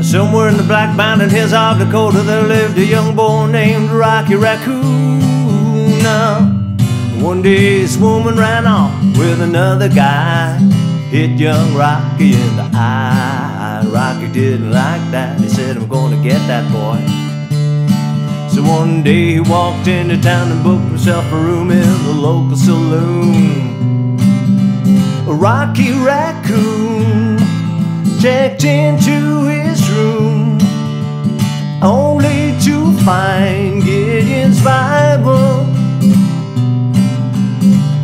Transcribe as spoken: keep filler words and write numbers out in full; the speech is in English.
Somewhere in the Black Mountain hills of Dakota, there lived a young boy named Rocky Raccoon. Now, one day this woman ran off with another guy, hit young Rocky in the eye. Rocky didn't like that. He said, I'm gonna get that boy. So one day he walked into town and booked himself a room in the local saloon. Rocky Raccoon checked into his room, only to find Gideon's Bible